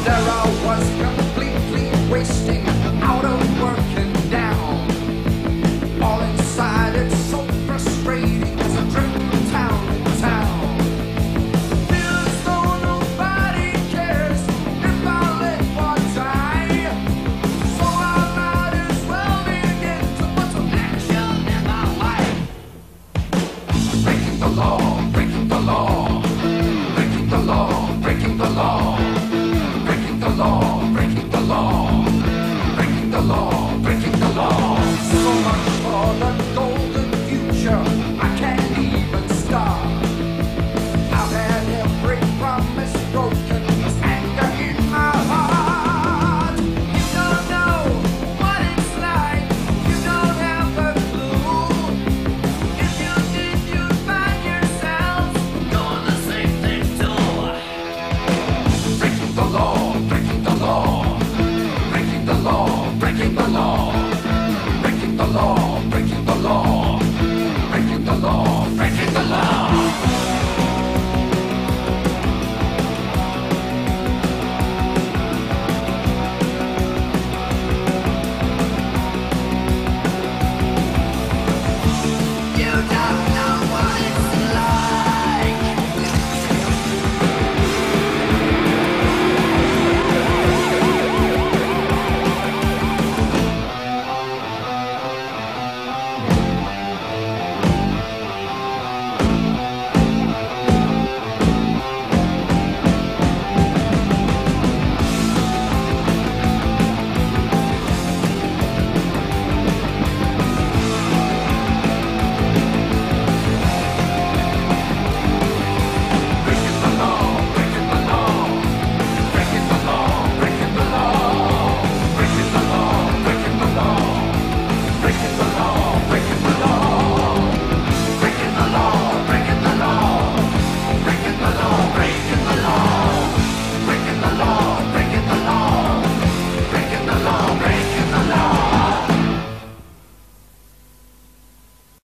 There I was completely wasting, out of work and down. All inside, it's so frustrating as I drift from town to town. Feels though nobody cares if I live or die. So I might as well begin to put some action in my life. Breaking the law, breaking the law, breaking the law, breaking the law, breaking the law, breaking the law, breaking the law, breaking the law. So much for the golden future, I can't even start. I've had every promise broken, there's anger in my heart. You don't know what it's like, you don't have a clue. If you did, you'd find yourself doing the same thing too. Breaking the law.